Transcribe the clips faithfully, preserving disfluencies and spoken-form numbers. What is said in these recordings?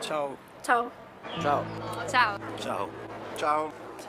Ciao. Ciao. Ciao. Ciao. Ciao. Ciao.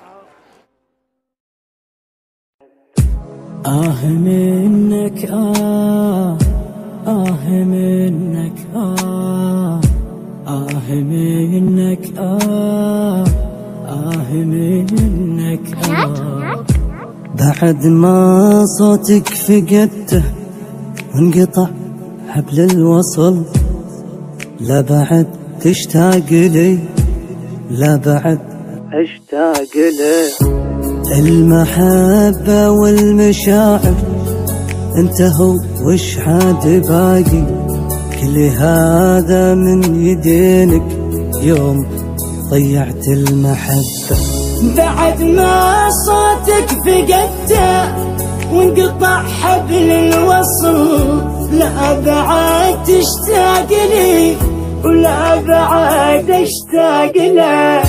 آه منك آه آه منك آه آه منك آه آه منك آه بعد ما صوتك فقدته وانقطع حبل الوصل، لا بعد تشتاق لي، لا بعد اشتاق لي. المحبة والمشاعر انتهوا وش عاد باقي، كل هذا من يدينك يوم ضيعت المحبة. بعد ما صوتك فقدته وانقطع حبل الوصل، لا بعد تشتاق لي ولا بعد اشتاق له.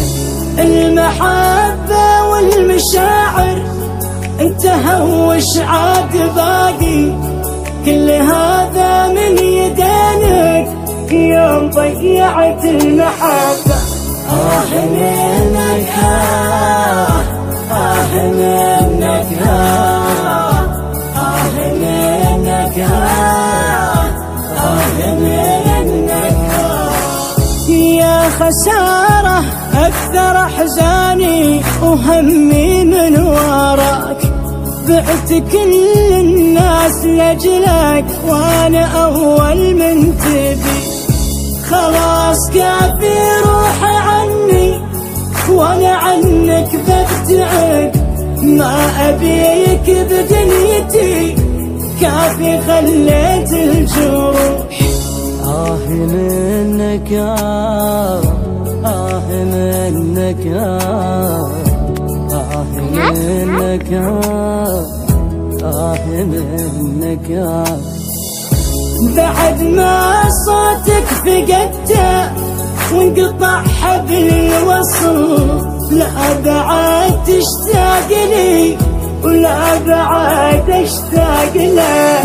المحبة والمشاعر انتهوا وش عاد باقي، كل هذا من يدينك يوم ضيعت المحبة. آه منك آه آه منك آه آه منك آه آه منك آه. يا خسارة أكثر أحزاني وهمي من وراك، بعت كل الناس لأجلك وأنا أول من تبي. خلاص كافي روحي عني وأنا عنك ببتعد، ما أبيك بدنيتي كافي خليت الجروح. آه منك آه آه منك آه آه منك آه آه منك آه. بعد ما صوتك فقدته وانقطع حبل الوصل، لا بعد تشتاق لي ولا بعد اشتاق له.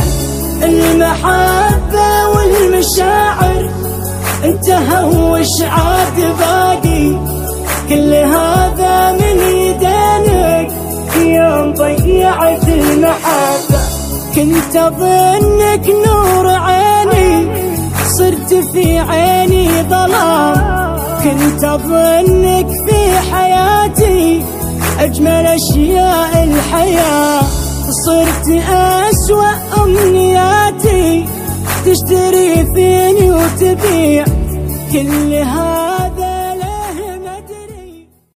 المحبة والمشاعر انتهوا وش عاد باقي، كل هذا من يدينك يوم ضيعت المحبة. كنت اظنك نور عيني صرت في عيني ظلام، كنت اظنك في حياتي اجمل اشياء الحياة، صرت اسوأ امنياتي تشتري فيني وتبيع كل هذا.